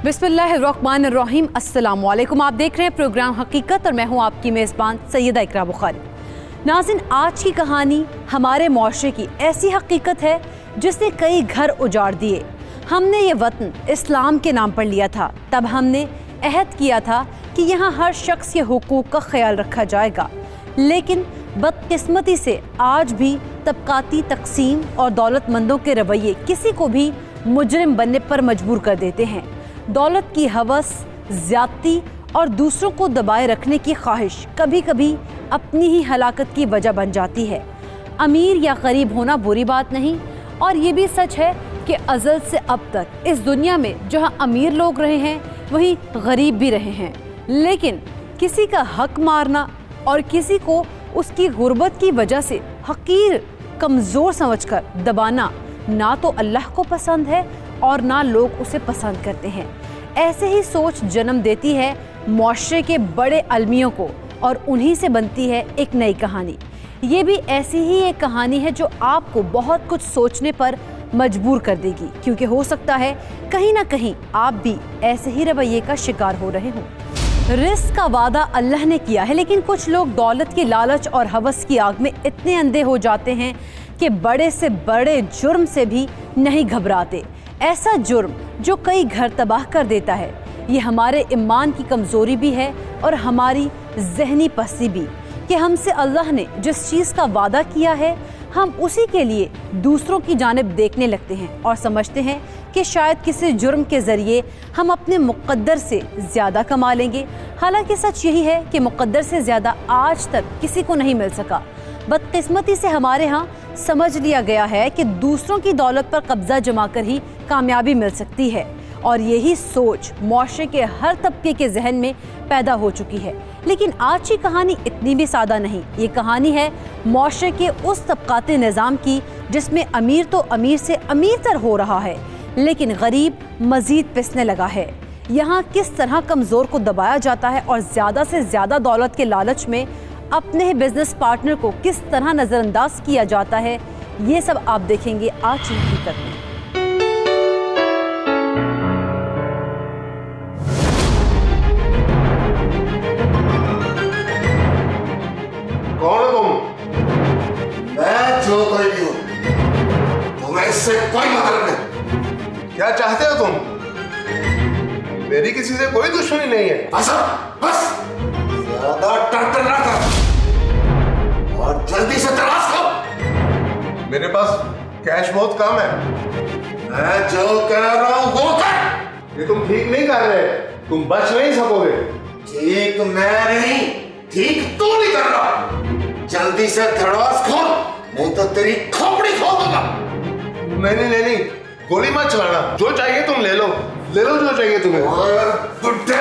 बिस्मिल्लाहिर्रहमानिर्रहीम। अस्सलाम वालेकुम। आप देख रहे हैं प्रोग्राम हकीकत और मैं हूं आपकी मेज़बान सैयदा इकरा बुखारी। नाज़रीन, आज की कहानी हमारे मुआशरे की ऐसी हकीकत है जिसने कई घर उजाड़ दिए। हमने ये वतन इस्लाम के नाम पर लिया था, तब हमने अहद किया था कि यहाँ हर शख्स के हुकूक का ख्याल रखा जाएगा, लेकिन बदकिस्मती से आज भी तबकाती तकसीम और दौलतमंदों के रवैये किसी को भी मुजरिम बनने पर मजबूर कर देते हैं। दौलत की हवस, ज़्यादती और दूसरों को दबाए रखने की ख्वाहिश कभी कभी अपनी ही हलाकत की वजह बन जाती है। अमीर या गरीब होना बुरी बात नहीं, और ये भी सच है कि अज़ल से अब तक इस दुनिया में जहाँ अमीर लोग रहे हैं वहीं गरीब भी रहे हैं, लेकिन किसी का हक मारना और किसी को उसकी गुर्बत की वजह से हकीर, कमज़ोर समझकर दबाना ना तो अल्लाह को पसंद है और ना लोग उसे पसंद करते हैं। ऐसे ही सोच जन्म देती है मुआशरे के बड़े अलमियों को, और उन्हीं से बनती है एक नई कहानी। ये भी ऐसी ही एक कहानी है जो आपको बहुत कुछ सोचने पर मजबूर कर देगी, क्योंकि हो सकता है कहीं ना कहीं आप भी ऐसे ही रवैये का शिकार हो रहे हों। रिस्क का वादा अल्लाह ने किया है, लेकिन कुछ लोग दौलत की लालच और हवस की आग में इतने अंधे हो जाते हैं कि बड़े से बड़े जुर्म से भी नहीं घबराते। ऐसा जुर्म जो कई घर तबाह कर देता है। ये हमारे ईमान की कमज़ोरी भी है और हमारी ज़हनी पस्ती भी, कि हमसे अल्लाह ने जिस चीज़ का वादा किया है हम उसी के लिए दूसरों की जानिब देखने लगते हैं और समझते हैं कि शायद किसी जुर्म के ज़रिए हम अपने मुक़द्दर से ज़्यादा कमा लेंगे। हालांकि सच यही है कि मुक़द्दर से ज़्यादा आज तक किसी को नहीं मिल सका। बदकिस्मती से हमारे यहाँ समझ लिया गया है कि दूसरों की दौलत पर कब्जा जमा कर ही कामयाबी मिल सकती है, और यही सोच मुआशरे के हर तबके के जहन में पैदा हो चुकी है। लेकिन आज की कहानी इतनी भी सादा नहीं। ये कहानी है मुआशरे के उस तबकाते निज़ाम की जिसमें अमीर तो अमीर से अमीर तर हो रहा है, लेकिन गरीब मज़ीद पिसने लगा है। यहाँ किस तरह कमज़ोर को दबाया जाता है और ज़्यादा से ज़्यादा दौलत के लालच में अपने ही बिजनेस पार्टनर को किस तरह नज़रअंदाज किया जाता है, ये सब आप देखेंगे आज की हकीकत में। कौन हो तुम? मैं जो कोई भी हूं, तुम्हें इससे कोई मतलब नहीं। क्या चाहते हो तुम? मेरी किसी से कोई दुश्मनी नहीं है। बस ज्यादा टर्टर ना कर और जल्दी से तलाश करो। मेरे पास कैश बहुत कम है। मैं जो कह रहा हूं वो कर। ये तुम ठीक नहीं कर रहे, तुम बच नहीं सकोगे। ठीक मैं नहीं, ठीक तू नहीं कर रहा। जल्दी से धड़ास खोल, नहीं तो तेरी खोपड़ी खोल दूंगा। नहीं, गोली मत चलाना। जो चाहिए तुम ले लो जो चाहिए तुम्हें। बुड्ढे!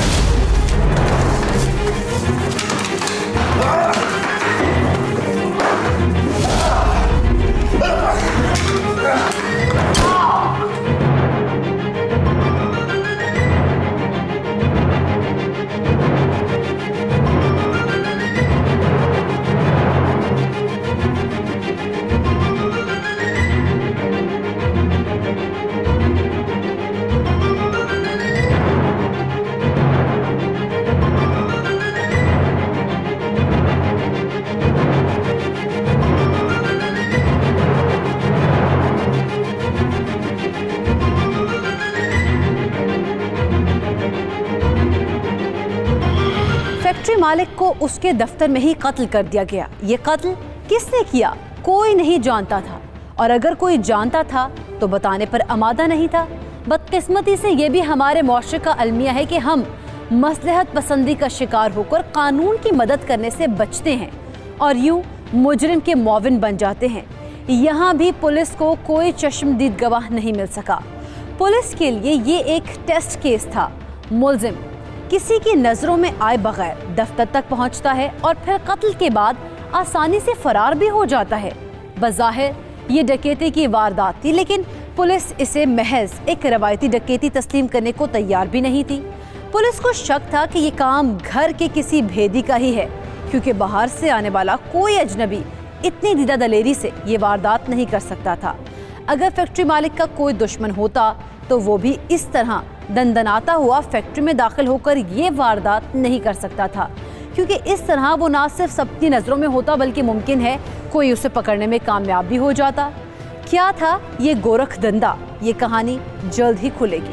फैक्ट्री मालिक को उसके दफ्तर में ही कत्ल कर दिया गया। ये कत्ल किसने किया कोई नहीं जानता था, और अगर कोई जानता था तो बताने पर आमादा नहीं था। बदकिस्मती से ये भी हमारे मुआशरे का अलमिया है कि हम मसलहत पसंदी का शिकार होकर कानून की मदद करने से बचते हैं और यूं मुजरिम के मुआविन बन जाते हैं। यहाँ भी पुलिस को कोई चश्मदीद गवाह नहीं मिल सका। पुलिस के लिए ये एक टेस्ट केस था। मुलजिम किसी की नज़रों में आए बगैर दफ्तर तक पहुंचता है और फिर कत्ल के बाद आसानी से फरार भी हो जाता है। बज़ाहिर ये डकैती की वारदात थी, लेकिन पुलिस इसे महज एक रवायती डकैती तस्लीम करने को तैयार भी नहीं थी। पुलिस को शक था कि ये काम घर के किसी भेदी का ही है, क्योंकि बाहर से आने वाला कोई अजनबी इतनी दीदा दलेरी से ये वारदात नहीं कर सकता था। अगर फैक्ट्री मालिक का कोई दुश्मन होता तो वो भी इस तरह दनदनाता हुआ फैक्ट्री में दाखिल होकर ये वारदात नहीं कर सकता था, क्योंकि इस तरह वो ना सिर्फ सबकी नज़रों में होता बल्कि मुमकिन है कोई उसे पकड़ने में कामयाब भी हो जाता। क्या था ये गोरख धंधा, ये कहानी जल्द ही खुलेगी।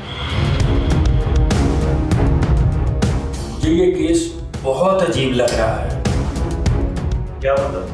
मुझे ये केस बहुत अजीब लग रहा है। क्या मतलब?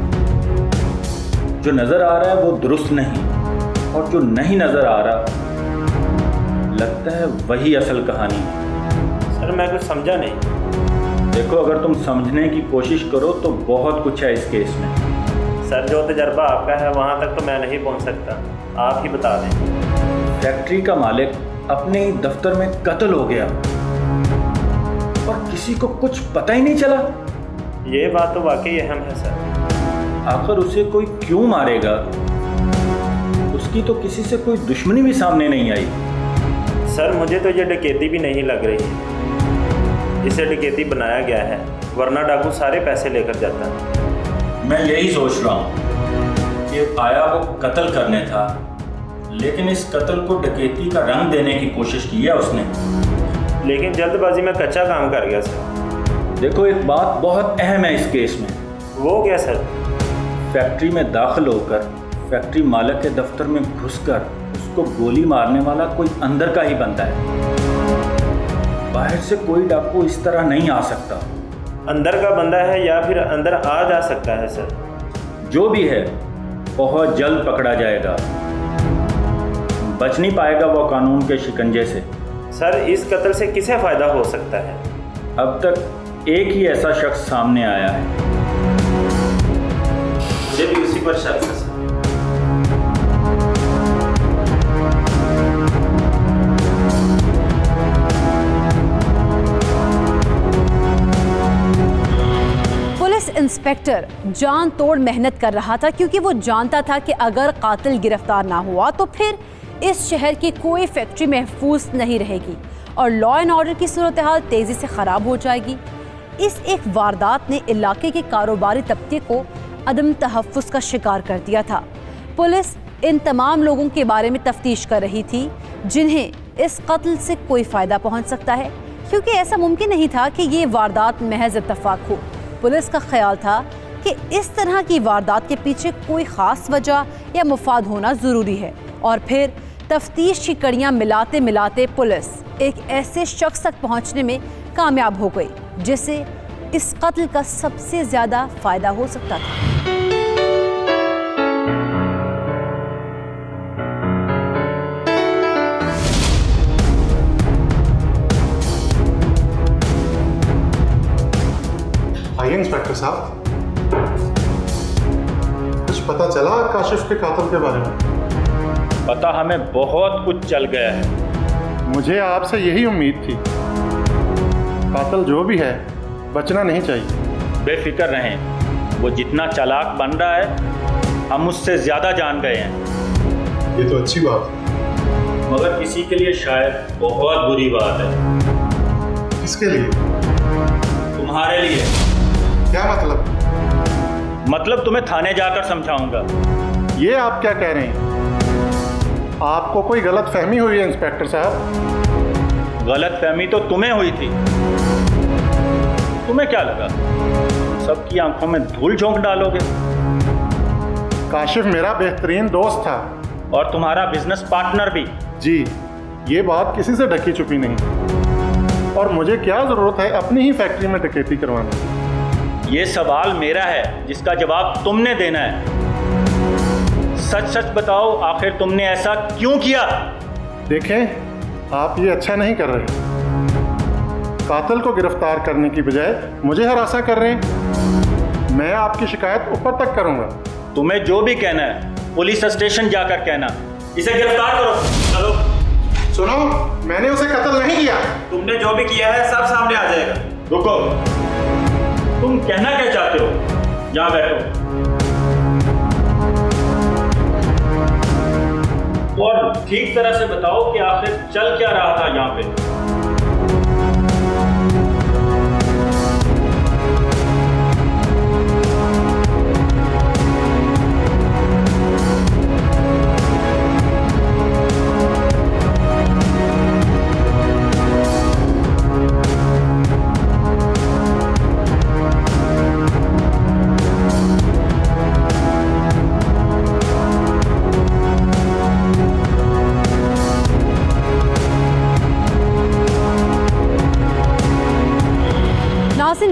जो नजर आ रहा है वो दुरुस्त नहीं, और जो नहीं नजर आ रहा लगता है वही असल कहानी है। सर मैं कुछ समझा नहीं। देखो, अगर तुम समझने की कोशिश करो तो बहुत कुछ है इस केस में। सर जो तजर्बा आपका है वहाँ तक तो मैं नहीं पहुँच सकता, आप ही बता दें। फैक्ट्री का मालिक अपने ही दफ्तर में कत्ल हो गया और किसी को कुछ पता ही नहीं चला। ये बात तो वाकई अहम है सर। आखिर उसे कोई क्यों मारेगा? उसकी तो किसी से कोई दुश्मनी भी सामने नहीं आई। सर मुझे तो ये डकैती भी नहीं लग रही। इसे डकैती बनाया गया है, वरना डाकू सारे पैसे लेकर जाता। मैं यही सोच रहा हूँ कि आया वो कत्ल करने था, लेकिन इस कत्ल को डकैती का रंग देने की कोशिश की है उसने। लेकिन जल्दबाजी में कच्चा काम कर गया सर। देखो, एक बात बहुत अहम है इस केस में। वो क्या सर? फैक्ट्री में दाखिल होकर फैक्ट्री मालिक के दफ्तर में घुसकर उसको गोली मारने वाला कोई अंदर का ही बनता है। बाहर से कोई डाकू इस तरह नहीं आ सकता। अंदर का बंदा है या फिर अंदर आ जा सकता है सर? जो भी है बहुत जल्द पकड़ा जाएगा। बच नहीं पाएगा वो कानून के शिकंजे से। सर इस कत्ल से किसे फ़ायदा हो सकता है? अब तक एक ही ऐसा शख्स सामने आया है। मुझे भी उसी पर शक है सर। पुलिस इंस्पेक्टर जान तोड़ मेहनत कर रहा था, क्योंकि वो जानता था कि अगर कातिल गिरफ्तार ना हुआ तो फिर इस शहर की कोई फैक्ट्री महफूज नहीं रहेगी और लॉ एंड ऑर्डर की सूरत हाल तेजी से खराब हो जाएगी। इस एक वारदात ने इलाके के कारोबारी तबके को अदम तहफ़्फ़ुज़ का शिकार कर दिया था। पुलिस इन तमाम लोगों के बारे में तफ्तीश कर रही थी जिन्हें इस कत्ल से कोई फ़ायदा पहुंच सकता है, क्योंकि ऐसा मुमकिन नहीं था कि ये वारदात महज इत्तफाक हो। पुलिस का ख्याल था कि इस तरह की वारदात के पीछे कोई ख़ास वजह या मुफाद होना ज़रूरी है, और फिर तफ्तीश की कड़ियाँ मिलाते मिलाते पुलिस एक ऐसे शख्स तक पहुँचने में कामयाब हो गई जिसे इस कत्ल का सबसे ज़्यादा फ़ायदा हो सकता था। आइए इंस्पेक्टर साहब, कुछ पता चला काशिफ के कातिल के बारे में? पता हमें बहुत कुछ चल गया है। मुझे आपसे यही उम्मीद थी। कातिल जो भी है बचना नहीं चाहिए। बेफिक्र रहें, वो जितना चालाक बन रहा है हम उससे ज़्यादा जान गए हैं। ये तो अच्छी बात है, मगर किसी के लिए शायद बहुत बुरी बात है। किसके लिए? तुम्हारे लिए। क्या मतलब? मतलब तुम्हें थाने जाकर समझाऊंगा। ये आप क्या कह रहे हैं? आपको कोई गलत फहमी हुई है इंस्पेक्टर साहब। गलत फहमी तो तुम्हें हुई थी। तुम्हें क्या लगा सबकी आंखों में धूल झोंक डालोगे? काशिफ मेरा बेहतरीन दोस्त था और तुम्हारा बिजनेस पार्टनर भी। जी, ये बात किसी से ढकी छुपी नहीं। और मुझे क्या ज़रूरत है अपनी ही फैक्ट्री में डकैती करवाने? ये सवाल मेरा है जिसका जवाब तुमने देना है। सच सच बताओ, आखिर तुमने ऐसा क्यों किया? देखें, आप ये अच्छा नहीं कर रहे। कातिल को गिरफ्तार करने की बजाय मुझे हरासा कर रहे हैं। मैं आपकी शिकायत ऊपर तक करूंगा। तुम्हें जो भी कहना है पुलिस स्टेशन जाकर कहना। इसे गिरफ्तार करो। चलो। सुनो, मैंने उसे कत्ल नहीं किया। तुमने जो भी किया है सब सामने आ जाएगा। रुको, तुम कहना क्या चाहते हो? यहाँ बैठो और ठीक तरह से बताओ कि आखिर चल क्या रहा था यहाँ पे।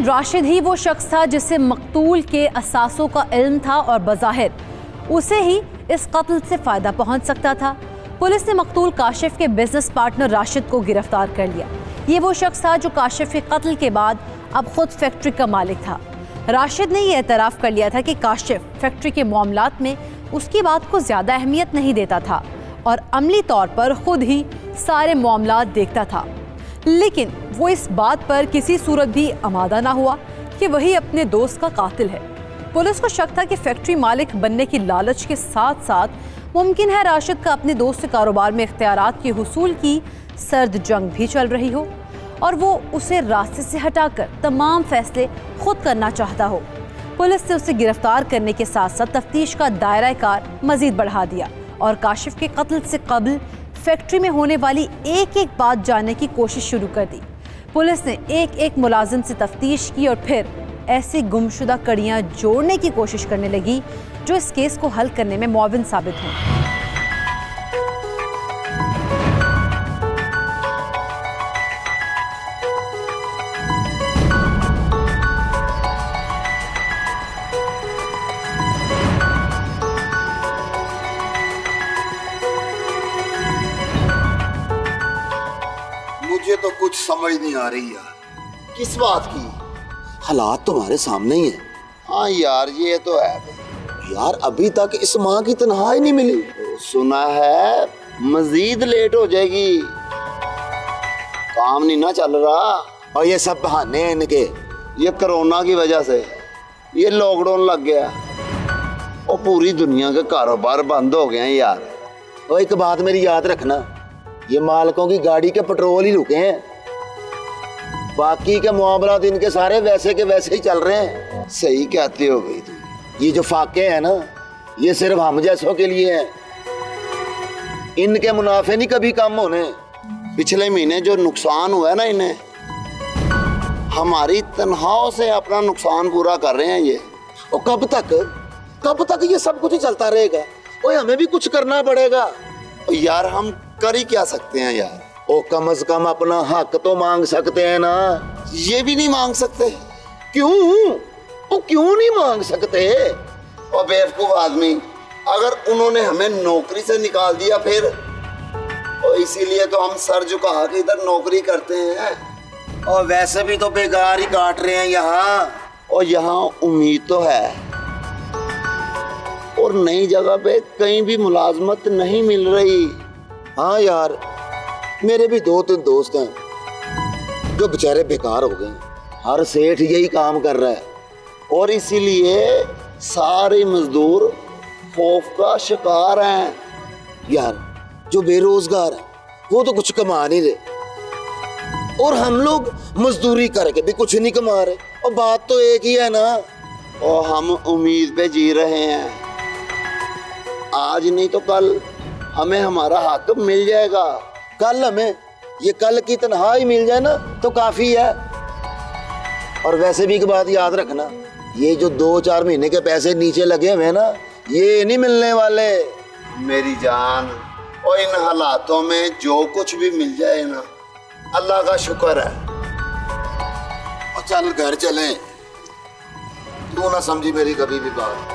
राशिद ही वो शख्स था जिसे मकतूल के असासों का इल्म था और बज़ाहिर उसे ही इस कत्ल से फ़ायदा पहुंच सकता था। पुलिस ने मकतूल काशिफ के बिजनेस पार्टनर राशिद को गिरफ्तार कर लिया। ये वो शख्स था जो काशिफ के कत्ल के बाद अब खुद फैक्ट्री का मालिक था। राशिद ने यह एतराफ़ कर लिया था कि काशिफ फैक्ट्री के मामलात में उसकी बात को ज़्यादा अहमियत नहीं देता था और अमली तौर पर खुद ही सारे मामलात देखता था, लेकिन वो इस बात पर किसी सूरत भी आमादा ना हुआ कि वही अपने दोस्त का कातिल है। पुलिस को शक था कि फैक्ट्री मालिक बनने की लालच के साथ साथ मुमकिन है राशिद का अपने दोस्त के कारोबार में इख्तियारात के हुसूल की सर्द जंग भी चल रही हो और वो उसे रास्ते से हटाकर तमाम फैसले खुद करना चाहता हो। पुलिस ने उसे गिरफ्तार करने के साथ साथ तफ्तीश का दायरा कार मजीद बढ़ा दिया और काशिफ के कत्ल से कबल फैक्ट्री में होने वाली एक एक बात जानने की कोशिश शुरू कर दी। पुलिस ने एक एक मुलाजिम से तफ्तीश की और फिर ऐसी गुमशुदा कड़ियां जोड़ने की कोशिश करने लगी जो इस केस को हल करने में मुआविन साबित हों। मुझे तो कुछ समझ नहीं आ रही यार, किस बात की? हालात तुम्हारे सामने ही है। हाँ यार ये तो है यार, अभी तक इस माँ की तनख्वाह नहीं मिली। सुना है मजीद लेट हो जाएगी, काम नहीं ना चल रहा। और ये सब बहाने हैं इनके, ये कोरोना की वजह से, ये लॉकडाउन लग गया और पूरी दुनिया के कारोबार बंद हो गए हैं यार। और एक बात मेरी याद रखना, ये मालकों की गाड़ी के पेट्रोल ही रुके हैं, बाकी के मामलात इनके सारे वैसे के वैसे ही चल रहे हैं। सही कहती हो गई तुम, ये जो फाके हैं ना ये सिर्फ हम जैसों के लिए हैं, इनके मुनाफे नहीं कभी कम होने। पिछले महीने जो नुकसान हुआ है ना इन्हें, हमारी तनख्वाहों से अपना नुकसान पूरा कर रहे हैं ये। और कब तक ये सब कुछ ही चलता रहेगा? ओए हमें भी कुछ करना पड़ेगा। और यार हम कर ही क्या सकते हैं यार? ओ कम से कम अपना हक तो मांग सकते हैं ना, ये भी नहीं मांग सकते। क्यों? वो क्यों नहीं मांग सकते? और बेवकूफ आदमी, अगर उन्होंने हमें नौकरी से निकाल दिया फिर? और इसीलिए तो हम सर झुका के इधर नौकरी करते हैं, और वैसे भी तो बेकार ही काट रहे हैं यहाँ। और यहाँ उम्मीद तो है, और नई जगह पे कहीं भी मुलाजमत नहीं मिल रही। हाँ यार, मेरे भी 2-3 दोस्त हैं जो बेचारे बेकार हो गए। हर सेठ यही काम कर रहा है और इसीलिए सारे मजदूर खौफ का शिकार हैं। यार जो बेरोजगार है वो तो कुछ कमा नहीं रहे, और हम लोग मजदूरी करके भी कुछ नहीं कमा रहे। और बात तो एक ही है ना, और हम उम्मीद पे जी रहे हैं। आज नहीं तो कल हमें हमारा हक मिल जाएगा। कल हमें ये कल की तनख्वाह ही मिल जाए ना तो काफी है। और वैसे भी एक बात याद रखना, ये जो 2-4 महीने के पैसे नीचे लगे हुए ना, ये नहीं मिलने वाले मेरी जान। और इन हालातों में जो कुछ भी मिल जाए ना, अल्लाह का शुक्र है। और चल घर चलें, तू ना समझी मेरी कभी भी बात।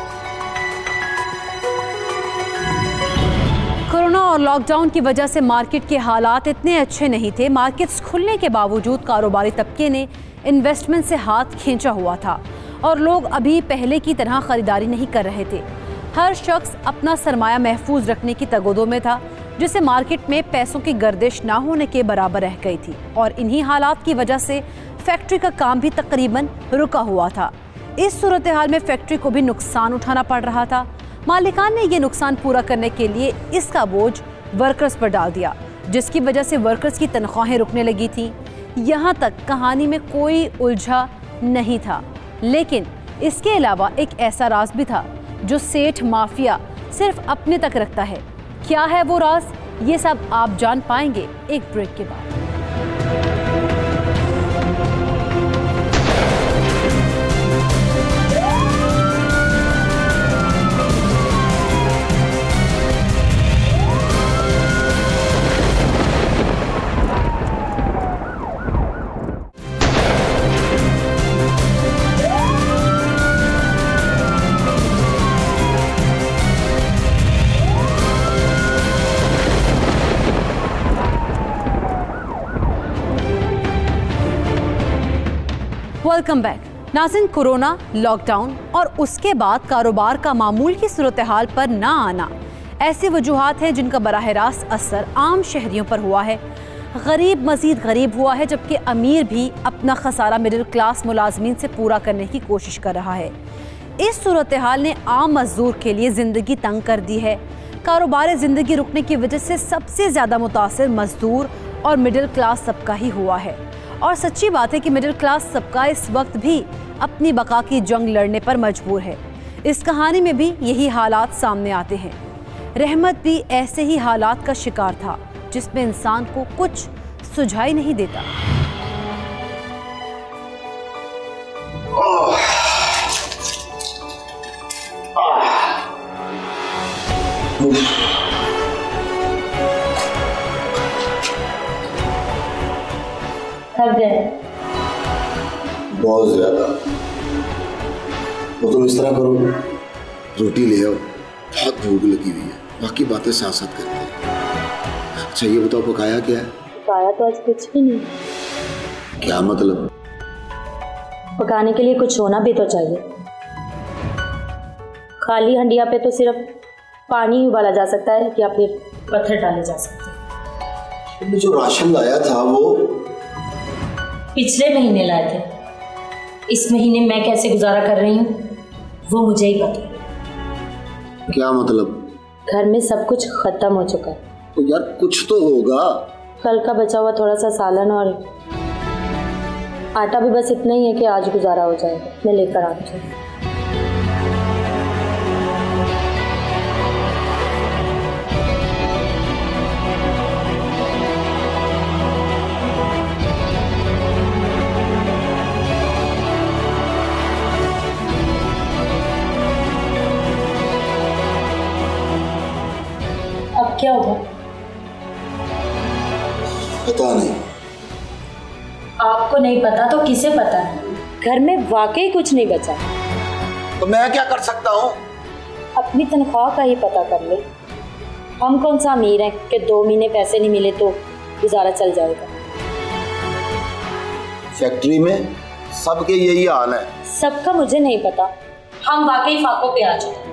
कोरोना और लॉकडाउन की वजह से मार्केट के हालात इतने अच्छे नहीं थे। मार्केट्स खुलने के बावजूद कारोबारी तबके ने इन्वेस्टमेंट से हाथ खींचा हुआ था और लोग अभी पहले की तरह खरीदारी नहीं कर रहे थे। हर शख्स अपना सरमाया महफूज रखने की तगोदों में था, जिससे मार्केट में पैसों की गर्दिश ना होने के बराबर रह गई थी। और इन्हीं हालात की वजह से फैक्ट्री का काम भी तकरीबन रुका हुआ था। इस सूरत हाल में फैक्ट्री को भी नुकसान उठाना पड़ रहा था। मालिकान ने ये नुकसान पूरा करने के लिए इसका बोझ वर्कर्स पर डाल दिया, जिसकी वजह से वर्कर्स की तनख्वाहें रुकने लगी थी। यहाँ तक कहानी में कोई उलझा नहीं था, लेकिन इसके अलावा एक ऐसा राज भी था जो सेठ माफिया सिर्फ अपने तक रखता है। क्या है वो राज, ये सब आप जान पाएंगे एक ब्रेक के बाद। Welcome back. नाज़रीन, कोरोना, लॉकडाउन और उसके बाद कारोबार का मामूल की सूरत हाल पर ना आना ऐसी वजूहात हैं जिनका बराह रास्त असर आम शहरियों पर हुआ है। गरीब मजीद गरीब हुआ है, जबकि अमीर भी अपना खसारा मिडिल क्लास मुलाजमीन से पूरा करने की कोशिश कर रहा है। इस सूरत हाल ने आम मजदूर के लिए ज़िंदगी तंग कर दी है। कारोबार ज़िंदगी रुकने की वजह से सबसे ज़्यादा मुतासिर मजदूर और मिडिल क्लास तबका ही हुआ है। और सच्ची बात है कि मिडिल क्लास तबका इस वक्त भी अपनी बका की जंग लड़ने पर मजबूर है। इस कहानी में भी यही हालात सामने आते हैं। रहमत भी ऐसे ही हालात का शिकार था, जिसमें इंसान को कुछ सुझाई नहीं देता। थक गए? बहुत ज्यादा। तो तुम इस तरह करो, रोटी ले आओ, बहुत भूख लगी हुई है, बाकी बातें साथ साथ करते हैं। अच्छा ये बताओ, पकाया क्या है? पकाया तो आज कुछ भी नहीं। क्या मतलब? पकाने के लिए कुछ होना भी तो चाहिए। खाली हंडिया पे तो सिर्फ पानी ही उबाला जा सकता है या फिर पत्थर डाले जा सकते हैं। तुमने जो राशन लाया था वो पिछले महीने लाए थे। इस महीने मैं कैसे गुजारा कर रही हूँ वो मुझे ही पता। क्या मतलब? घर में सब कुछ खत्म हो चुका है। तो यार कुछ तो होगा। कल का बचा हुआ थोड़ा सा सालन और आटा भी बस इतना ही है कि आज गुजारा हो जाएगा। मैं लेकर आती हूँ। अब क्या होगा? पता नहीं। आपको नहीं पता तो किसे पता है? घर में वाकई कुछ नहीं बचा। तो मैं क्या कर सकता हूँ? अपनी तनख्वाह का ही पता कर ले। हम कौन सा अमीर हैं कि 2 महीने पैसे नहीं मिले तो गुजारा चल जाएगा। फैक्ट्री में सबके यही हाल है। सबका मुझे नहीं पता। हम वाकई फाकों पे आ चुके हैं।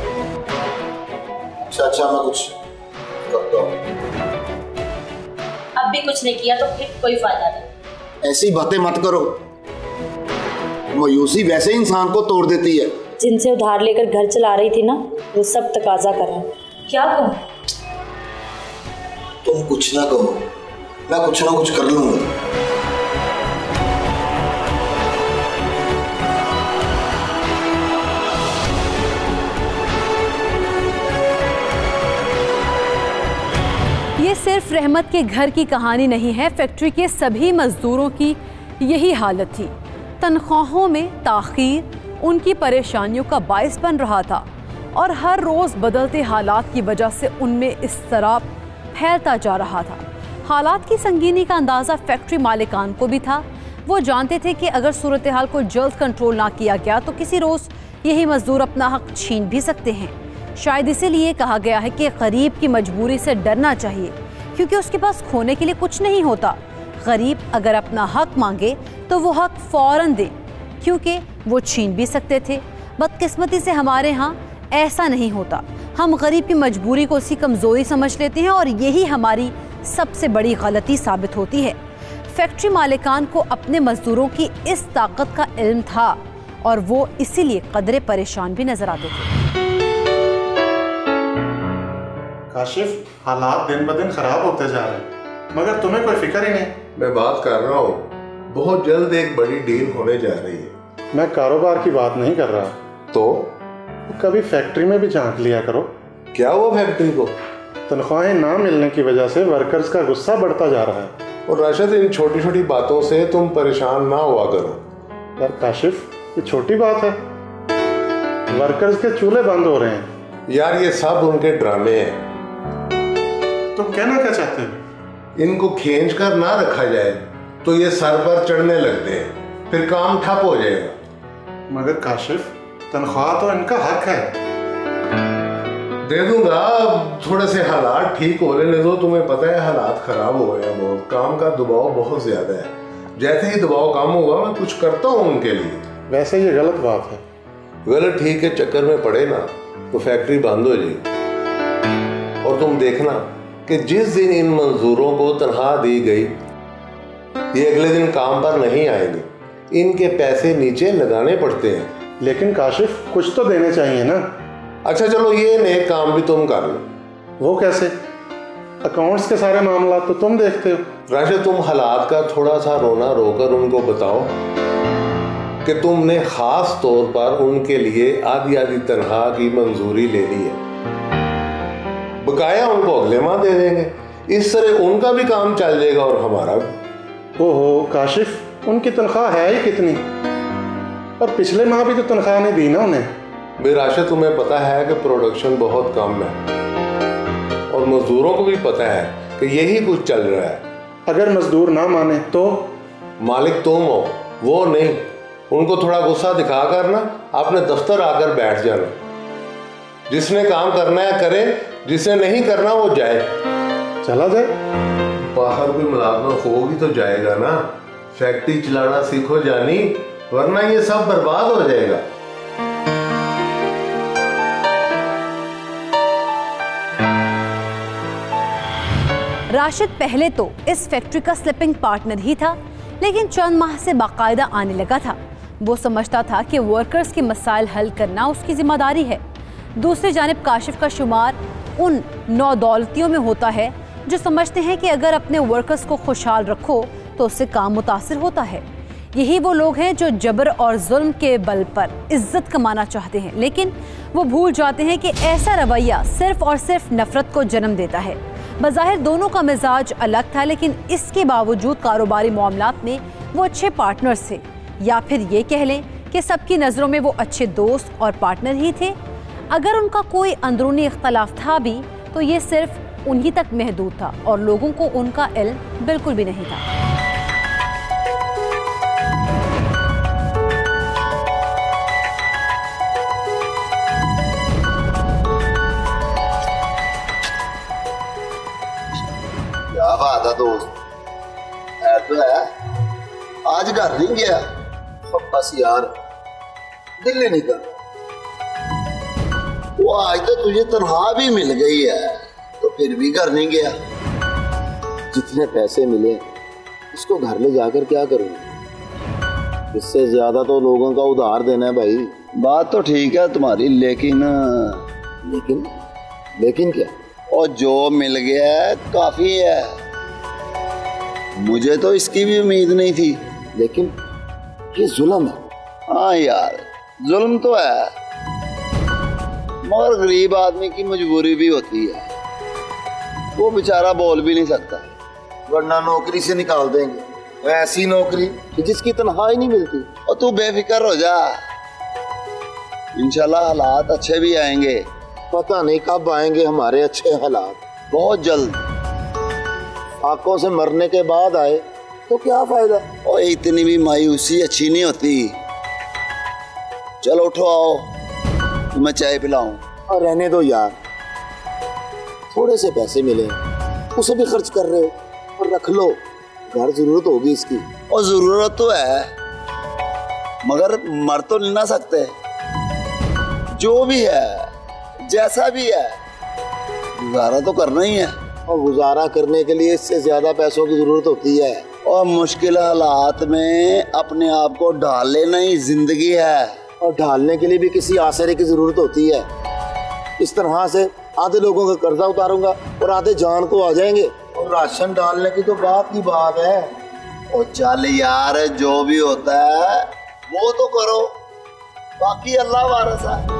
अच्छा मैं कुछ करता हूँ। अब भी कुछ नहीं किया तो फिर कोई फायदा नहीं। ऐसी बातें मत करो, मायूसी वैसे ही इंसान को तोड़ देती है। जिनसे उधार लेकर घर चला रही थी ना, वो सब तकाजा कर रहे हैं। क्या कहूँ? तुम कुछ ना कहो, मैं कुछ ना कुछ कर लूंगा। ये सिर्फ रहमत के घर की कहानी नहीं है। फैक्ट्री के सभी मजदूरों की यही हालत थी। तनख्वाहों में ताखीर उनकी परेशानियों का बायस बन रहा था और हर रोज़ बदलते हालात की वजह से उनमें इसतराब फैलता जा रहा था। हालात की संगीनी का अंदाज़ा फैक्ट्री मालिकान को भी था। वो जानते थे कि अगर सूरत हाल को जल्द कंट्रोल ना किया गया तो किसी रोज़ यही मजदूर अपना हक छीन भी सकते हैं। शायद इसीलिए कहा गया है कि गरीब की मजबूरी से डरना चाहिए, क्योंकि उसके पास खोने के लिए कुछ नहीं होता। गरीब अगर अपना हक मांगे तो वो हक फौरन दे, क्योंकि वो छीन भी सकते थे। बदकिस्मती से हमारे यहाँ ऐसा नहीं होता। हम गरीब की मजबूरी को उसकी कमज़ोरी समझ लेते हैं और यही हमारी सबसे बड़ी गलती साबित होती है। फैक्ट्री मालिकान को अपने मजदूरों की इस ताकत का इल्म था और वो इसीलिए कदरे परेशान भी नजर आते थे। काशिफ, हालात दिन ब दिन खराब होते जा रहे हैं, मगर तुम्हें कोई फिक्र ही नहीं। मैं बात कर रहा हूँ, बहुत जल्द एक बड़ी डील होने जा रही है। मैं कारोबार की बात नहीं कर रहा। तो कभी फैक्ट्री में भी झांक लिया करो। क्या हुआ फैक्ट्री को? तनख्वाहें ना मिलने की वजह से वर्कर्स का गुस्सा बढ़ता जा रहा है। और राशिद, इन छोटी छोटी बातों से तुम परेशान ना हुआ करो। यार काशिफ, ये छोटी बात है। वर्कर्स के चूल्हे बंद हो रहे हैं। यार ये सब उनके ड्रामे हैं। तुम कहना क्या चाहते हो? इनको खींच कर ना रखा जाए तो ये सर पर चढ़ने लगते हैं, फिर काम ठप हो जाएगा। मगर काशिफ, तनख्वाह तो इनका हक है। दे दूंगा, अब थोड़े से हालात ठीक हो लेने दो। तुम्हें पता है हालात खराब हो गए हैं बहुत, काम का दबाव बहुत ज्यादा है। जैसे ही दबाव कम हुआ मैं कुछ करता हूँ उनके लिए। वैसे ये गलत बात है। गलत ठीक के चक्कर में पड़े ना तो फैक्ट्री बंद हो जाएगी। और तुम देखना कि जिस दिन इन मजदूरों को तनख्वाह दी गई ये अगले दिन काम पर नहीं आएंगे। इनके पैसे नीचे लगाने पड़ते हैं। लेकिन काशिफ कुछ तो देने चाहिए ना। अच्छा चलो ये नेक काम भी तुम कर लो। वो कैसे? अकाउंट्स के सारे मामला तो तुम देखते हो। राशिद तुम हालात का थोड़ा सा रोना रोकर उनको बताओ कि तुमने खास तौर पर उनके लिए आधी आधी तनख्वाह की मंजूरी ले ली है। बकाया उनको अगले माह दे देंगे। इस तरह उनका भी काम चल जाएगा और हमारा भी। ओहो काशिफ, उनकी तनख्वाह है ही कितनी? और पिछले माह भी तो तनख्वाह नहीं दी ना उन्हें। भाई राशिद तुम्हें पता है कि प्रोडक्शन बहुत कम है और मजदूरों को भी पता है कि यही कुछ चल रहा है। अगर मजदूर ना माने तो? मालिक तुम हो, वो नहीं। उनको थोड़ा गुस्सा दिखा कर ना अपने दफ्तर आकर बैठ जाना। जिसने काम करना है करे, जिसने नहीं करना वो जाए। चला जाए? बाहर कोई मुलाजमत होगी तो जाएगा ना। फैक्ट्री चलाना सीखो जानी, वरना ये सब बर्बाद हो जाएगा। राशिद पहले तो इस फैक्ट्री का स्लीपिंग पार्टनर ही था, लेकिन चंद माह से बाकायदा आने लगा था। वो समझता था कि वर्कर्स के मसाइल हल करना उसकी जिम्मेदारी है। दूसरी जानिब काशिफ का शुमार उन नौदौलतियों में होता है जो समझते हैं कि अगर अपने वर्कर्स को खुशहाल रखो तो उससे काम मुतासिर होता है। यही वो लोग हैं जो जबर और जुल्म के बल पर इज्जत कमाना चाहते हैं, लेकिन वो भूल जाते हैं कि ऐसा रवैया सिर्फ और सिर्फ नफरत को जन्म देता है। बज़ाहिर दोनों का मिजाज अलग था, लेकिन इसके बावजूद कारोबारी मामलात में वो अच्छे पार्टनर्स थे, या फिर ये कह लें कि सबकी नज़रों में वो अच्छे दोस्त और पार्टनर ही थे। अगर उनका कोई अंदरूनी इख्तलाफ था भी तो ये सिर्फ उन्हीं तक महदूद था और लोगों को उनका इल्म बिल्कुल भी नहीं था। क्या बात है दोस्त, तो है आज घर नहीं गया? बस यार दिल ही नहीं कर। वो आज तो तुझे तनख्वाह भी मिल गई है तो फिर भी घर नहीं गया। जितने पैसे मिले इसको घर ले जाकर क्या करूंगा? इससे ज्यादा तो लोगों का उधार देना है भाई। बात तो ठीक है तुम्हारी, लेकिन लेकिन क्या? और जो मिल गया है काफी है। मुझे तो इसकी भी उम्मीद नहीं थी, लेकिन ये जुल्म है। हाँ यार जुल्म तो है, मगर गरीब आदमी की मजबूरी भी होती है। वो बेचारा बोल भी नहीं सकता, वरना नौकरी से निकाल देंगे। ऐसी नौकरी जिसकी तनख्वाह ही नहीं मिलती। और तू बेफिक्र हो जा, इंशाल्लाह हालात अच्छे भी आएंगे। पता नहीं कब आएंगे हमारे अच्छे हालात, बहुत जल्द। आंखों से मरने के बाद आए तो क्या फायदा। और इतनी भी मायूसी अच्छी नहीं होती। चलो उठो, आओ तुम्हें चाय पिलाऊं। और रहने दो यार, थोड़े से पैसे मिले उसे भी खर्च कर रहे हो। और रख लो, घर जरूरत होगी इसकी। और जरूरत तो है, मगर मर तो नहीं ना सकते। जो भी है जैसा भी है गुजारा तो करना ही है। और गुजारा करने के लिए इससे ज्यादा पैसों की जरूरत होती है। और मुश्किल हालात में अपने आप को ढाल लेना ही जिंदगी है। और ढालने के लिए भी किसी आसरे की जरूरत होती है। इस तरह से आधे लोगों का कर्जा उतारूंगा और आधे जान को आ जाएंगे। और राशन डालने की तो बात की बात है। और चल यार, जो भी होता है वो तो करो, बाकी अल्लाह वारस है।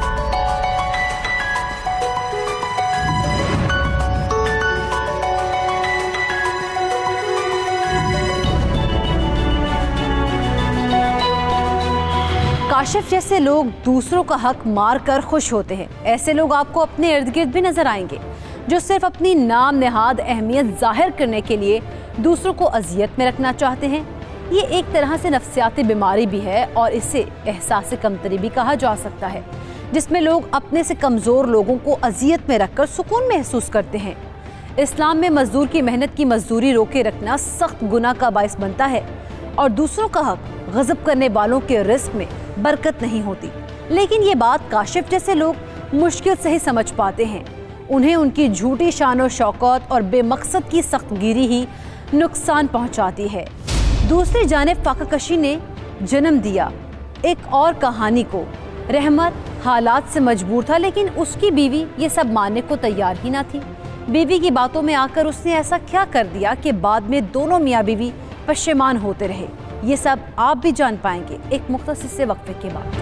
काशिफ जैसे लोग दूसरों का हक मार कर खुश होते हैं। ऐसे लोग आपको अपने इर्द गिर्द भी नजर आएंगे जो सिर्फ अपनी नाम नहाद अहमियत जाहिर करने के लिए दूसरों को अजियत में रखना चाहते हैं। ये एक तरह से नफ्सियाती बीमारी भी है और इसे एहसास कमतरी भी कहा जा सकता है, जिसमें लोग अपने से कमज़ोर लोगों को अजियत में रखकर सुकून महसूस करते हैं। इस्लाम में मजदूर की मेहनत की मजदूरी रोके रखना सख्त गुनाह का बाइस बनता है। और दूसरों का हक गज़ब करने वालों के रिस्क में बरकत नहीं होती। लेकिन ये बात काशिफ जैसे लोग मुश्किल से ही समझ पाते हैं। उन्हें उनकी झूठी शान और शौकत और बेमकसद की सख्तगिरी ही नुकसान पहुंचाती है। दूसरी जानिब फाकाकशी ने जन्म दिया एक और कहानी को। रहमत हालात से मजबूर था, लेकिन उसकी बीवी ये सब मानने को तैयार ही ना थी। बीवी की बातों में आकर उसने ऐसा क्या कर दिया कि बाद में दोनों मियाँ बीवी पशेमान होते रहे। ये सब आप भी जान पाएंगे एक मुख्तसर से वक्फे के बाद।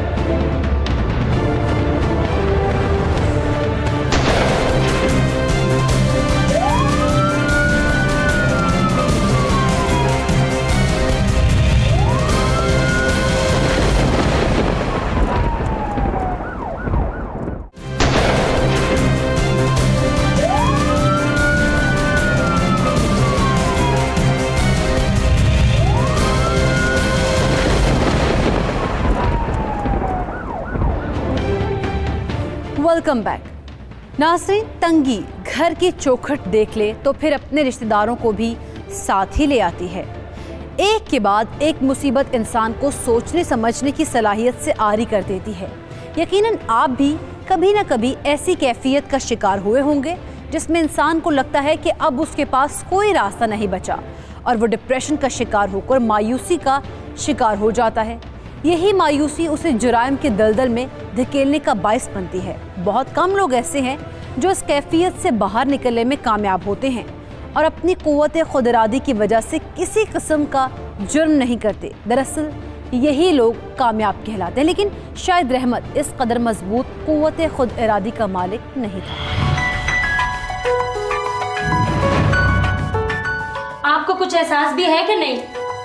Welcome back. नाज़रीन, तंगी घर की चौखट देख ले तो फिर अपने रिश्तेदारों को भी साथ ही ले आती है। एक के बाद एक मुसीबत इंसान को सोचने समझने की सलाहियत से आरी कर देती है। यकीनन आप भी कभी न कभी ऐसी कैफियत का शिकार हुए होंगे जिसमें इंसान को लगता है कि अब उसके पास कोई रास्ता नहीं बचा और वो डिप्रेशन का शिकार होकर मायूसी का शिकार हो जाता है। यही मायूसी उसे जुराइम के दलदल में धकेलने का बायस बनती है। बहुत कम लोग ऐसे हैं जो इस कैफियत से बाहर निकलने में कामयाब होते हैं और अपनी क़ुव्वत खुद इरादी की वजह से किसी किस्म का जुर्म नहीं करते। दरअसल यही लोग कामयाब कहलाते हैं। लेकिन शायद रहमत इस कदर मजबूत क़ुव्वत खुद इरादी का मालिक नहीं था। आपको कुछ एहसास भी है कि नहीं?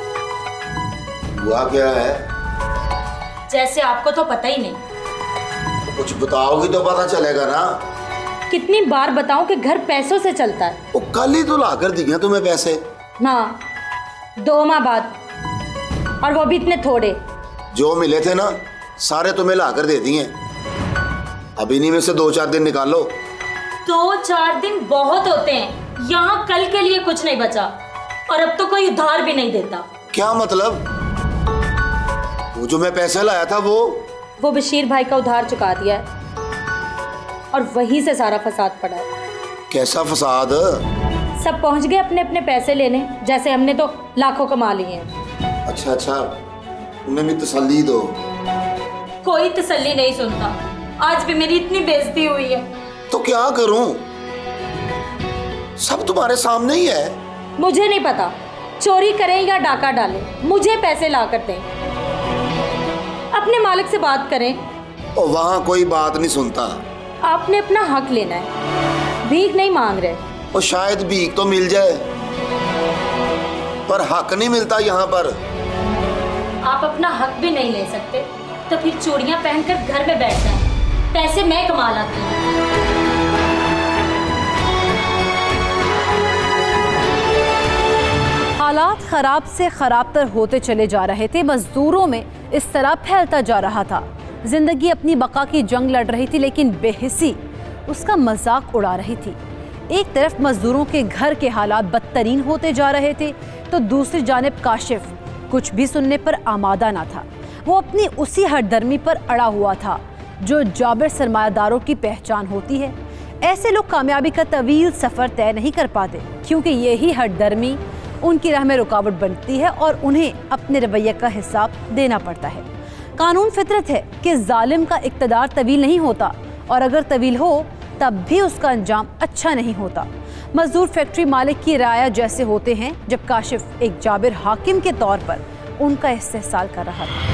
हुआ क्या है? जैसे आपको तो पता ही नहीं। तो कुछ बताओगी तो पता चलेगा ना। कितनी बार बताऊं कि घर पैसों से चलता है। वो कल ही तो ला कर दिए तुम्हें पैसे। हाँ, 2 माह बाद, और वो भी इतने थोड़े। जो मिले थे ना सारे तुम्हें ला कर दे दिए। अब इन्हीं में से 2-4 दिन निकालो। 2-4 दिन बहुत होते हैं। यहाँ कल के लिए कुछ नहीं बचा और अब तो कोई उधार भी नहीं देता। क्या मतलब? वो जो मैं पैसे लाया था वो बशीर भाई का उधार चुका दिया है और वहीं से सारा फसाद पड़ा है। कैसा फसाद? सब पहुंच गए अपने अपने पैसे लेने, जैसे हमने तो लाखों कमा लिए हैं। अच्छा, उन्हें भी तसल्ली दो। कोई तसल्ली नहीं सुनता। आज भी मेरी इतनी बेइज्जती हुई है। तो क्या करूं? सब तुम्हारे सामने ही है। मुझे नहीं पता, चोरी करें या डाका डालें, मुझे पैसे ला कर दें। अपने मालिक से बात करें। और वहाँ कोई बात नहीं सुनता। आपने अपना हक लेना है, भीख नहीं मांग रहे। और शायद भीख तो मिल जाए पर हक नहीं मिलता यहाँ पर। आप अपना हक भी नहीं ले सकते तो फिर चूड़ियां पहनकर घर में बैठ जाएं। पैसे मैं कमा लाती हूँ। हालात खराब से खराबतर होते चले जा रहे थे। मजदूरों में इस तरह फैलता जा रहा था। जिंदगी अपनी बका की जंग लड़ रही थी, लेकिन बेहिसी उसका मजाक उड़ा रही थी। एक तरफ मजदूरों के घर के हालात बदतरीन होते जा रहे थे तो दूसरी जानिब काशिफ कुछ भी सुनने पर आमादा ना था। वो अपनी उसी हठधर्मी पर अड़ा हुआ था जो जाबिर सरमायादारों की पहचान होती है। ऐसे लोग कामयाबी का तवील सफ़र तय नहीं कर पाते क्योंकि यही हठधर्मी उनकी राह में रुकावट बनती है और उन्हें अपने रवैये का हिसाब देना पड़ता है। कानून फितरत है कि जालिम का इक़्तिदार तवील नहीं होता और अगर तवील हो तब भी उसका अंजाम अच्छा नहीं होता। मजदूर फैक्ट्री मालिक की राया जैसे होते हैं जब काशिफ एक जाबिर हाकिम के तौर पर उनका इस्तेहसाल कर रहा था।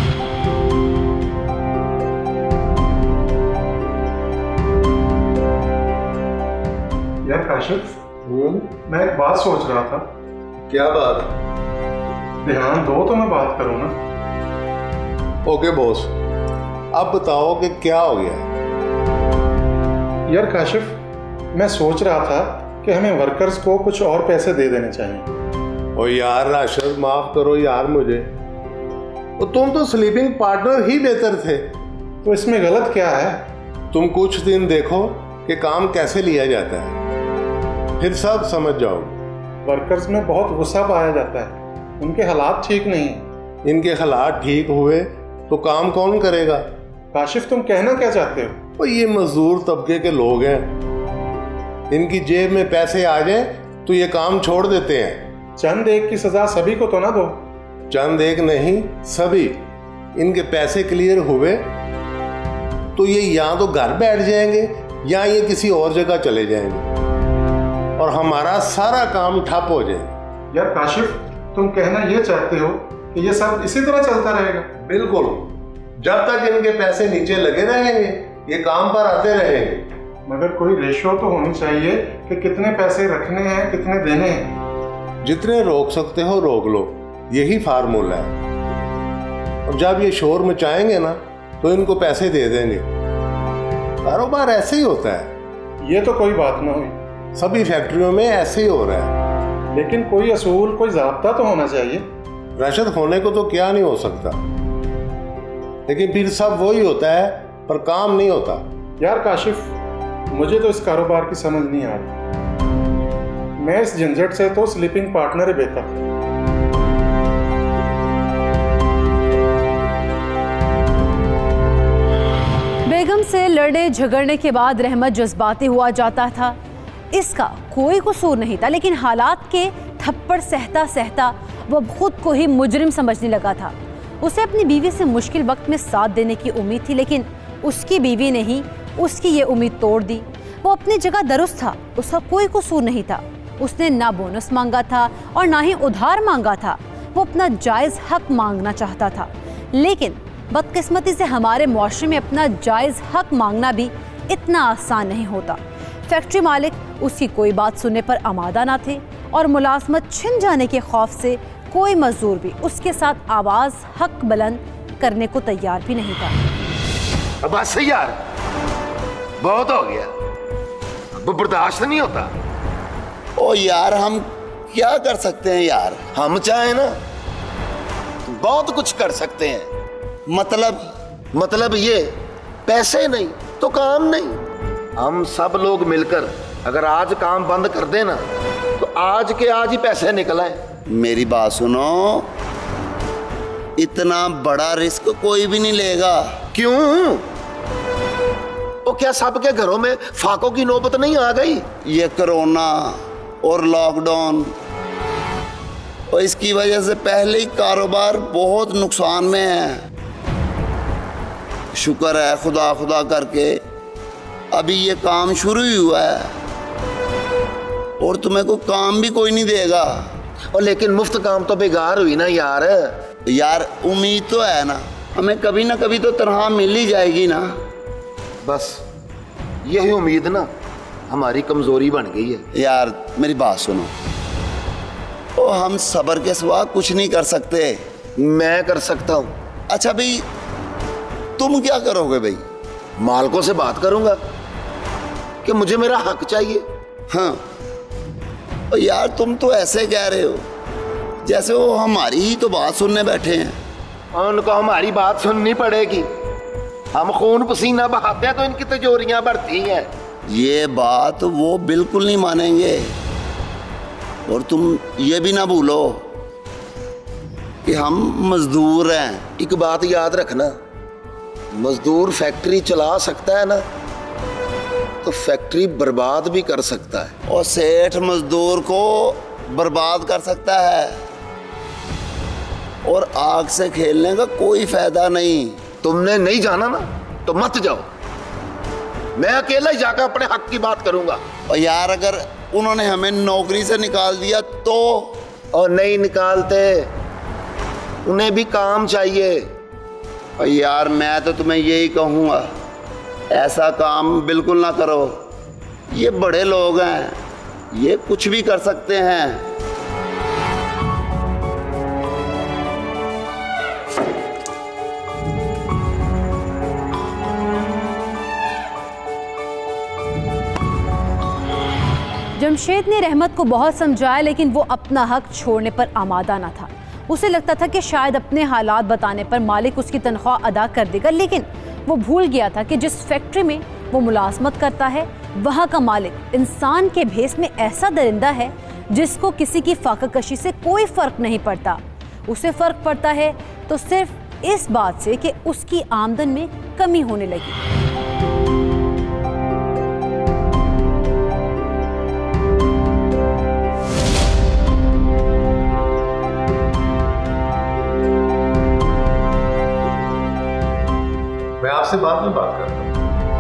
यार काशिफ, मैं एक बात सोच रहा था। क्या बात? ध्यान दो तो मैं बात करूं ना। ओके बॉस, अब बताओ कि क्या हो गया? यार काशिफ, मैं सोच रहा था कि हमें वर्कर्स को कुछ और पैसे दे देने चाहिए। ओ यार राशिद, माफ करो यार मुझे। तो तुम तो स्लीपिंग पार्टनर ही बेहतर थे। तो इसमें गलत क्या है? तुम कुछ दिन देखो कि काम कैसे लिया जाता है, फिर सब समझ जाओ। वर्कर्स में बहुत गुस्सा पाया जाता है। उनके हालात ठीक नहीं। इनके हालात ठीक हुए तो काम कौन करेगा? काशिफ तुम कहना क्या चाहते हो? वो ये मजदूर तबके के लोग हैं, इनकी जेब में पैसे आ जाए तो ये काम छोड़ देते हैं। चंद एक की सजा सभी को तो ना दो। चंद एक नहीं, सभी। इनके पैसे क्लियर हुए तो ये या तो घर बैठ जाएंगे या ये किसी और जगह चले जाएंगे और हमारा सारा काम ठप हो जाए। यार काशिफ, तुम कहना ये चाहते हो कि ये सब इसी तरह चलता रहेगा? बिल्कुल, जब तक इनके पैसे नीचे लगे रहेंगे ये काम पर आते रहेंगे। मगर कोई रेशो तो होनी चाहिए कि कितने पैसे रखने हैं, कितने देने हैं। जितने रोक सकते हो रोक लो, यही फार्मूला है। और जब ये शोर मचाएंगे ना तो इनको पैसे दे देंगे। कारोबार ऐसे ही होता है। ये तो कोई बात ना हुई। सभी फैक्ट्रियों में ऐसे ही हो रहा है। लेकिन कोई असूल, कोई ज़ाब्ता तो होना चाहिए। रशद होने को तो क्या नहीं हो सकता, लेकिन फिर सब वही होता है पर काम नहीं होता। यार काशिफ, मुझे तो इस कारोबार की समझ नहीं आ रही। मैं इस झंझट से तो स्लीपिंग पार्टनर ही बेहतर। बेगम से लड़ने झगड़ने के बाद रहमत जज्बाती हुआ जाता था। इसका कोई कसूर नहीं था, लेकिन हालात के थप्पड़ सहता सहता वह खुद को ही मुजरिम समझने लगा था। उसे अपनी बीवी से मुश्किल वक्त में साथ देने की उम्मीद थी, लेकिन उसकी बीवी ने ही उसकी ये उम्मीद तोड़ दी। वो अपनी जगह दुरुस्त था, उसका कोई कसूर नहीं था। उसने ना बोनस मांगा था और ना ही उधार मांगा था। वो अपना जायज़ हक मांगना चाहता था, लेकिन बदकिस्मती से हमारे मुआशरे में अपना जायज़ हक मांगना भी इतना आसान नहीं होता। फैक्ट्री मालिक उसकी कोई बात सुनने पर आमादा ना थे और मुलाजमत छिन जाने के खौफ से कोई मजदूर भी उसके साथ आवाज़ हक बुलंद करने को तैयार भी नहीं था। अब बस यार, बहुत हो गया, अब बर्दाश्त नहीं होता। ओ यार, हम क्या कर सकते हैं यार? हम चाहे ना बहुत कुछ कर सकते हैं। मतलब ये, पैसे नहीं तो काम नहीं। हम सब लोग मिलकर अगर आज काम बंद कर देना तो आज के आज ही पैसे निकल आए। मेरी बात सुनो, इतना बड़ा रिस्क कोई भी नहीं लेगा। क्यों? वो क्या सबके घरों में फाकों की नौबत नहीं आ गई? ये कोरोना और लॉकडाउन, और इसकी वजह से पहले ही कारोबार बहुत नुकसान में है। शुक्र है खुदा करके अभी ये काम शुरू ही हुआ है और तुम्हें को काम भी कोई नहीं देगा। और लेकिन मुफ्त काम तो बेकार हुई ना यार। यार उम्मीद तो है ना, हमें कभी ना कभी तो तनख्वाह मिल ही जाएगी ना। बस यही उम्मीद ना हमारी कमजोरी बन गई है। यार मेरी बात सुनो, ओ हम सब्र के सिवा कुछ नहीं कर सकते। मैं कर सकता हूँ। अच्छा भाई, तुम क्या करोगे भाई? मालिकों से बात करूंगा कि मुझे मेरा हक चाहिए। हाँ, और यार तुम तो ऐसे कह रहे हो जैसे वो हमारी ही तो बात सुनने बैठे हैं। उनको हमारी बात सुननी पड़ेगी। हम खून पसीना बहाते हैं तो इनकी तिजोरियां बढ़ती हैं। ये बात वो बिल्कुल नहीं मानेंगे। और तुम ये भी ना भूलो कि हम मजदूर हैं। एक बात याद रखना, मजदूर फैक्ट्री चला सकता है ना तो फैक्ट्री बर्बाद भी कर सकता है, और सेठ मजदूर को बर्बाद कर सकता है। और आग से खेलने का कोई फायदा नहीं। तुमने नहीं जाना ना तो मत जाओ, मैं अकेला ही जाकर अपने हक की बात करूंगा। और यार अगर उन्होंने हमें नौकरी से निकाल दिया तो? और नहीं निकालते, उन्हें भी काम चाहिए। और यार मैं तो तुम्हें यही कहूँगा, ऐसा काम बिल्कुल ना करो। ये बड़े लोग हैं, ये कुछ भी कर सकते हैं। जमशेद ने रहमत को बहुत समझाया, लेकिन वो अपना हक छोड़ने पर आमादा न था। उसे लगता था कि शायद अपने हालात बताने पर मालिक उसकी तनख्वाह अदा कर देगा, लेकिन वो भूल गया था कि जिस फैक्ट्री में वो मुलाजमत करता है वहाँ का मालिक इंसान के भेस में ऐसा दरिंदा है जिसको किसी की फाकाकशी से कोई फर्क नहीं पड़ता। उसे फर्क पड़ता है तो सिर्फ इस बात से कि उसकी आमदन में कमी होने लगी। मैं आपसे बाद में बात करता हूँ।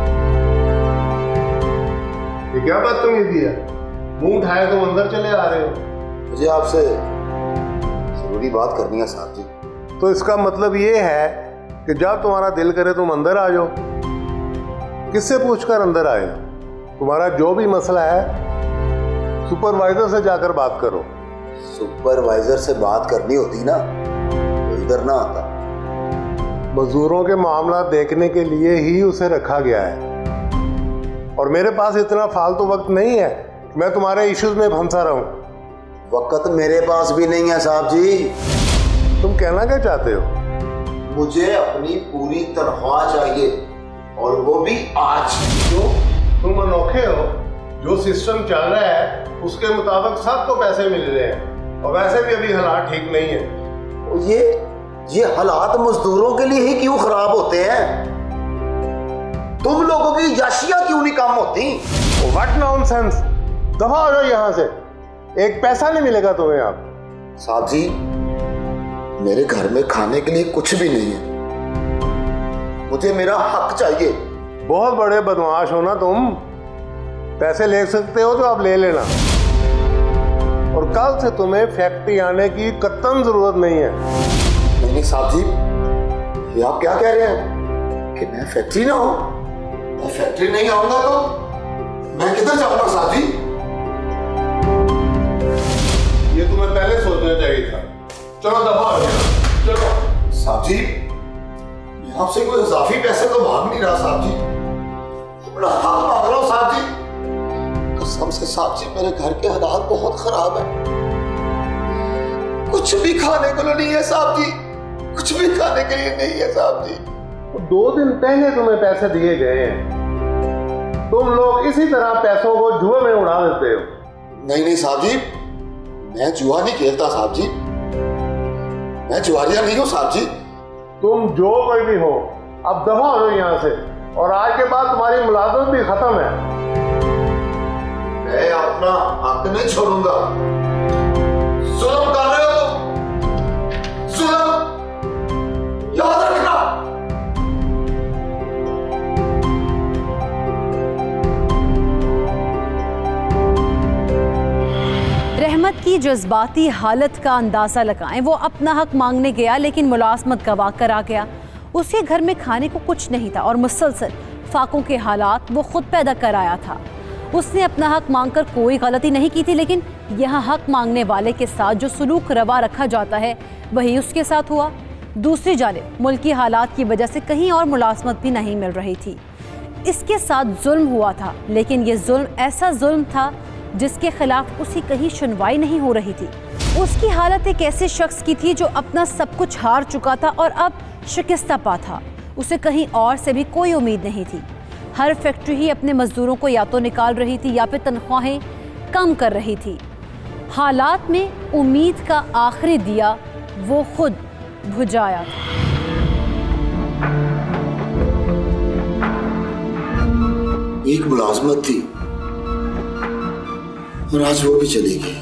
ये क्या बदतमीजी है? मुंह उठाए तुम अंदर चले आ रहे हो। मुझे आपसे जरूरी बात करनी है साहब जी। तो इसका मतलब ये है कि जब तुम्हारा दिल करे तुम अंदर आ जाओ। किससे पूछकर अंदर आए? तुम्हारा जो भी मसला है सुपरवाइजर से जाकर बात करो। सुपरवाइजर से बात करनी होती ना तो इधर ना आता। मजदूरों के मामला देखने के लिए ही उसे रखा गया है और मेरे पास इतना फालतू वक्त नहीं है कि मैं तुम्हारे इश्यूज में फंसा रहूं। वक्त मेरे पास भी नहीं है साहब जी। तुम कहना क्या चाहते हो? मुझे अपनी पूरी तनख्वाह चाहिए और वो भी आज। क्यों? तुम अनोखे हो। जो सिस्टम चल रहा है उसके मुताबिक सबको पैसे मिल रहे हैं और वैसे भी अभी हालात ठीक नहीं है। ये हालात मजदूरों के लिए ही क्यों खराब होते हैं? तुम लोगों की याशियां क्यों नहीं कम होती? What nonsense! दफा हो जाओ यहाँ से। एक पैसा नहीं मिलेगा तुम्हें। आप साहब जी, मेरे घर में खाने के लिए कुछ भी नहीं है। मुझे मेरा हक चाहिए। बहुत बड़े बदमाश हो ना तुम। पैसे ले सकते हो तो आप ले लेना और कल से तुम्हें फैक्ट्री आने की कतई जरूरत नहीं है। नहीं साहब जी, ये आप क्या कह रहे हैं कि मैं फैक्ट्री ना हूं? मैं फैक्ट्री नहीं आऊंगा तो मैं किधर जाऊंगा साहब जी? ये तुम्हें पहले सोचना चाहिए था। चलो दफा हो गया। चलो साहब जी, मैं आपसे कोई इजाफी पैसे तो मांग नहीं रहा साहब जी। अपना हक मांग रहा हूं साहब जी। कसम से साहब जी, मेरे घर के हालात बहुत खराब है। कुछ भी खाने को नहीं है साहब जी। कुछ भी खाने के लिए नहीं है साहब जी। 2 दिन पहले तुम्हें पैसे दिए गए हैं। तुम लोग इसी तरह पैसों को जुए में उड़ा देते हो। नहीं साहब जी, मैं जुआ नहीं खेलता साहब जी। मैं जुआरिया नहीं हूँ साहब जी। तुम जो कोई भी हो, अब दफा हो यहाँ से और आज के बाद तुम्हारी मुलाजमत भी खत्म है। मैं अपना हक नहीं छोड़ूंगा। जुल्म कर रहे हो तुम, जुल्म याद रखना। रहमत की जज्बाती हालत का अंदाजा लगाएं। वो अपना हक मांगने गया लेकिन मुलाजमत गवा कर आ गया। उसके घर में खाने को कुछ नहीं था और मुसलसल फाकों के हालात वो खुद पैदा कर आया था। उसने अपना हक मांगकर कोई गलती नहीं की थी, लेकिन यहाँ हक मांगने वाले के साथ जो सलूक रवा रखा जाता है वही उसके साथ हुआ। दूसरी जानिब मुल्की हालात की वजह से कहीं और मुलाजमत भी नहीं मिल रही थी। इसके साथ जुल्म हुआ था, लेकिन ये जुल्म ऐसा जुल्म था जिसके खिलाफ उसकी कहीं सुनवाई नहीं हो रही थी। उसकी हालत एक ऐसे शख्स की थी जो अपना सब कुछ हार चुका था और अब शिकस्ता पा था। उसे कहीं और से भी कोई उम्मीद नहीं थी। हर फैक्ट्री ही अपने मजदूरों को या तो निकाल रही थी या फिर तनख्वाहें कम कर रही थी। हालात में उम्मीद का आखिरी दिया वो खुद बुझाया था। एक मुलाजमत थी और आज वो भी चली गई।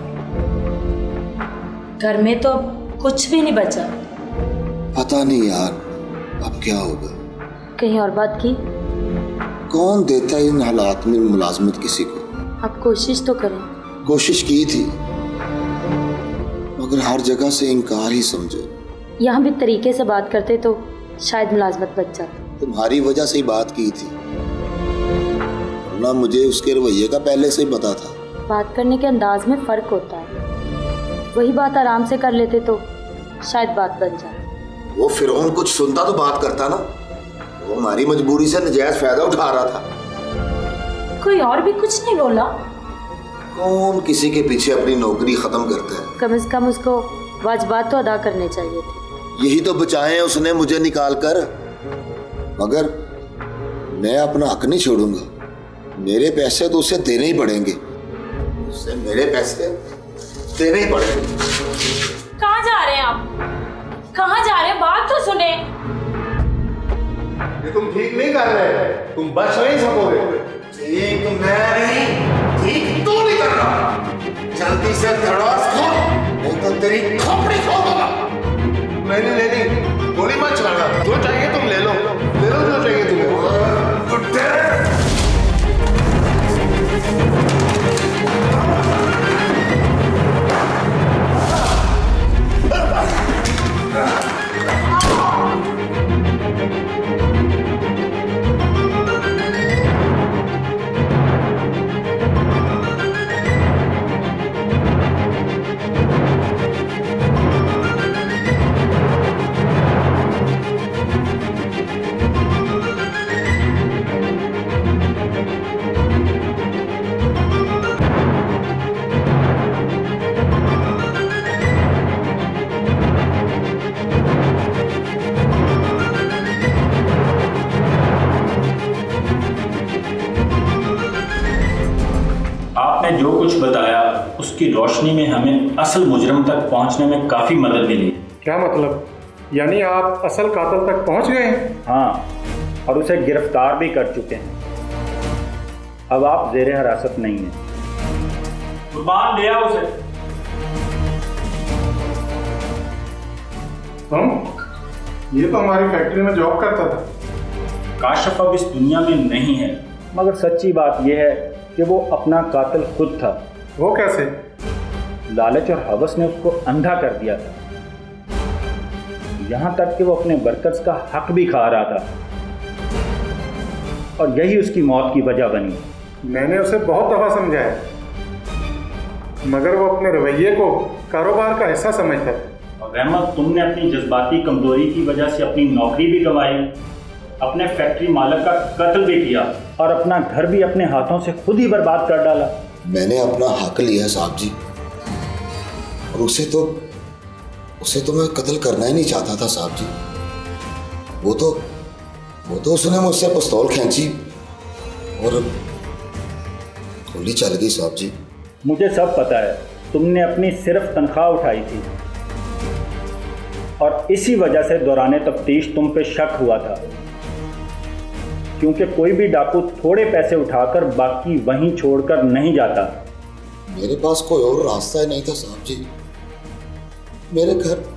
घर में तो कुछ भी नहीं बचा। पता नहीं यार अब क्या होगा। कहीं और बात की? कौन देता है इन हालात में मुलाजमत किसी को? आप कोशिश तो करें। कोशिश की थी मगर हर जगह से इनकार ही समझो। यहाँ भी तरीके से बात करते तो शायद मुलाजमत बच जाती। तुम्हारी वजह से ही बात की थी, वरना मुझे उसके रवैये का पहले से ही पता था। बात करने के अंदाज में फर्क होता है। वही बात आराम से कर लेते तो शायद बात बन जाए। वो फिरौन कुछ सुनता तो बात करता ना। वो हमारी मजबूरी से नजायज फायदा उठा रहा था। कोई और भी कुछ नहीं बोला? कौन किसी के पीछे अपनी नौकरी खत्म करता है? कम से कम उसको वाजिबात तो अदा करने चाहिए थे। यही तो बचाए हैं उसने मुझे निकाल कर। मगर मैं अपना हक नहीं छोड़ूंगा। मेरे पैसे तो उसे देने ही पड़ेंगे। उससे मेरे पैसे देने ही पड़ेंगे। कहाँ जा रहे हैं आप? कहाँ जा रहे हैं? बात तो सुने। ये तुम ठीक नहीं कर रहे, तुम बच नहीं सकोगे। ठीक मैं नहीं, ठीक तू नहीं कर रहा। जल्दी से धड़ास खो, नहीं तो तेरी खोपड़ी खोलूंगा। नहीं लेनी, गोली मत चलाना। जो चाहिए तुम ले लो जो चाहिए तुम्हें। कुत्ते! जो कुछ बताया उसकी रोशनी में हमें असल मुजरिम तक पहुंचने में काफ़ी मदद मिली। क्या मतलब? यानी आप असल कातिल तक पहुंच गए? हाँ, और उसे गिरफ्तार भी कर चुके हैं। अब आप ज़ेरे हिरासत नहीं हैं। कुर्बान लिया उसे। हम? ये तो हमारी फैक्ट्री में जॉब करता था। काशिफ अब इस दुनिया में नहीं है, मगर सच्ची बात यह है कि वो अपना कातिल खुद था। वो कैसे? लालच और हवस ने उसको अंधा कर दिया था, यहाँ तक कि वो अपने वर्कर्स का हक भी खा रहा था, और यही उसकी मौत की वजह बनी। मैंने उसे बहुत दफा समझाया, मगर वो अपने रवैये को कारोबार का हिस्सा समझता है। और रहमत, तुमने अपनी जज्बाती कमजोरी की वजह से अपनी नौकरी भी गंवाई, अपने फैक्ट्री मालिक का कत्ल भी किया और अपना घर भी अपने हाथों से खुद ही बर्बाद कर डाला। मैंने अपना हक लिया साहब जी, और उसे तो मैं कत्ल करना ही नहीं चाहता था साहब जी। वो तो उसने मुझसे पिस्तौल खींची और गोली चल गई साहब जी। मुझे सब पता है, तुमने अपनी सिर्फ तनख्वाह उठाई थी और इसी वजह से दौरान तफ्तीश तुम पे शक हुआ था, क्योंकि कोई भी डाकू थोड़े पैसे उठाकर बाकी वहीं छोड़कर नहीं जाता। मेरे पास कोई और रास्ता ही नहीं था साहब जी। मेरे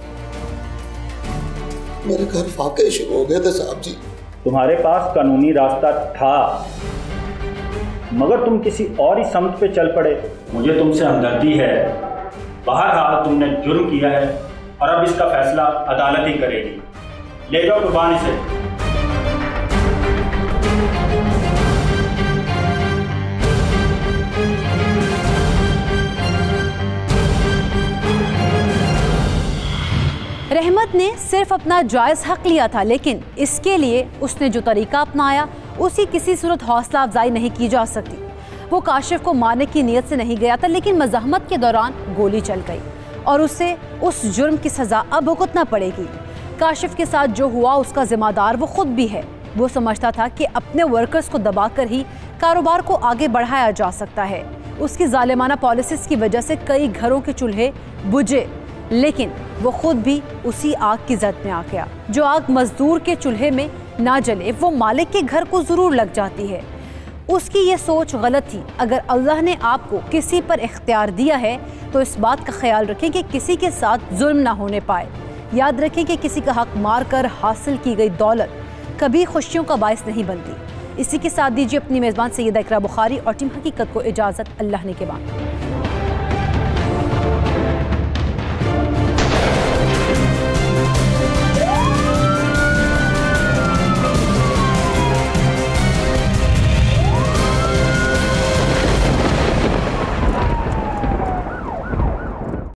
घर फाके शुरू हो गए थे साहब जी। तुम्हारे पास कानूनी रास्ता था, मगर तुम किसी और ही समत पे चल पड़े। मुझे तुमसे हमदर्दी है। बहरहाल तुमने जुर्म किया है और अब इसका फैसला अदालत ही करेगी। ले जाओ कुर्बानी से। रहमत ने सिर्फ अपना जायज़ हक लिया था, लेकिन इसके लिए उसने जो तरीका अपनाया उसी किसी सूरत हौसला अफजाई नहीं की जा सकती। वो काशिफ को मारने की नीयत से नहीं गया था, लेकिन मज़ाहमत के दौरान गोली चल गई और उसे उस जुर्म की सज़ा अब भुगतना पड़ेगी। काशिफ के साथ जो हुआ उसका जिम्मेदार वो खुद भी है। वो समझता था कि अपने वर्कर्स को दबाकर ही कारोबार को आगे बढ़ाया जा सकता है। उसकी जालिमाना पॉलिसीज़ की वजह से कई घरों के चूल्हे बुझे, लेकिन वो खुद भी उसी आग की जद में आ गया। जो आग मजदूर के चूल्हे में ना जले वो मालिक के घर को जरूर लग जाती है। उसकी ये सोच गलत थी। अगर अल्लाह ने आपको किसी पर इख्तियार दिया है तो इस बात का ख्याल रखें कि किसी के साथ जुल्म ना होने पाए। याद रखें कि किसी का हक मार कर हासिल की गई दौलत कभी खुशियों का बायस नहीं बनती। इसी के साथ दीजिए अपनी मेज़बान सैयदा इकरा बुखारी और टीम हकीकत को इजाज़त। अल्लाह ने के बाद।